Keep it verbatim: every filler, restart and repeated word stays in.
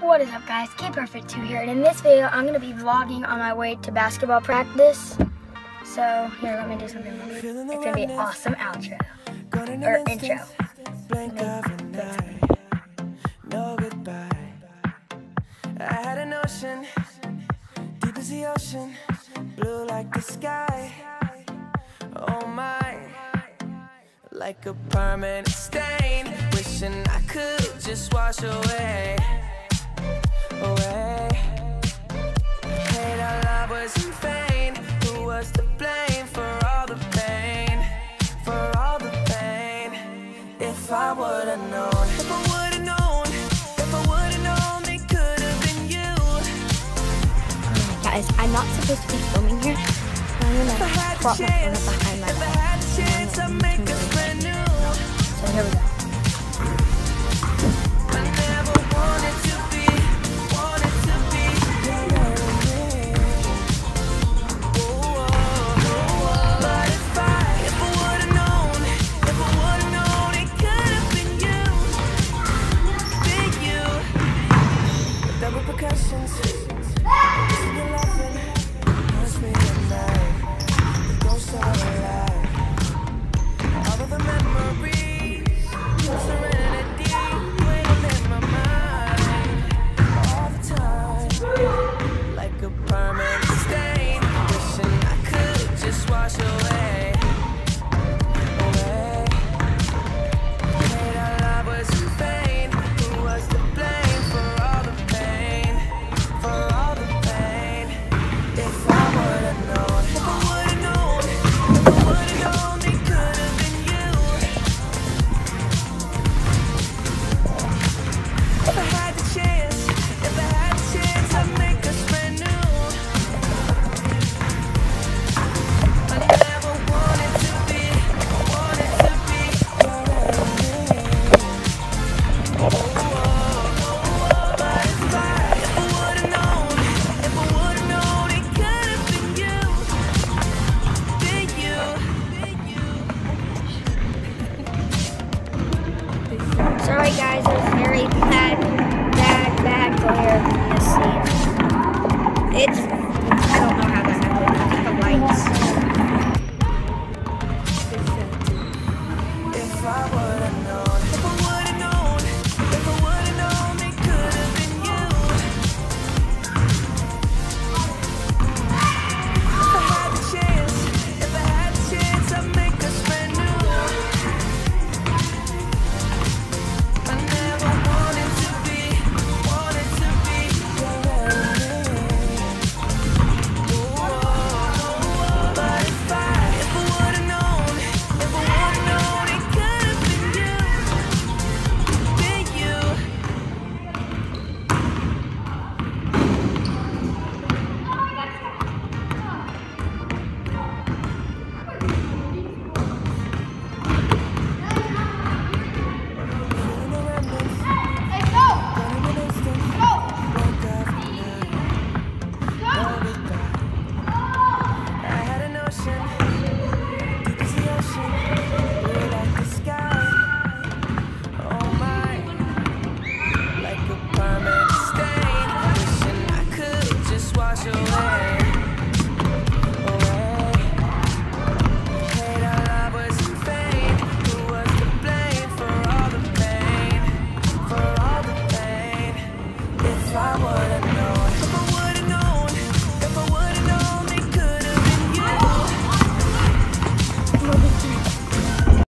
What is up, guys? K Perfect two here, and in this video I'm going to be vlogging on my way to basketball practice. So here, let me do something real quick. It's going to be an awesome outro or intro. No goodbye. I had an ocean, deep as the ocean, blue like the sky. Oh my, like a permanent stain, wishing I could just wash away, away. Hate our love was in vain. Who was to blame for all the pain, for all the pain? If I would've known, if I would've known, if I would've known, it could have been you. Guys, I'm not supposed to be filming here. I'm gonna prop my phone up behind my back. So here we go. Sorry guys, there's very bad, bad, bad glare in this scene. It's, I don't know how that happened, the lights. If I would've known, if I would've known, if I would've known, it could have been you. If I had the chance, if I had the chance, I'd make us brand new. I never wanted to be, wanted to be your enemy. But if I, if I would've known, if I would've known, it could have been you, been you. I had an ocean, deep as the ocean, blue like the sky. Oh my, like a permanent stain, wishing I could just wash away, away. Hate our love was in vain. Who was to blame for all the pain, for all the pain? If I was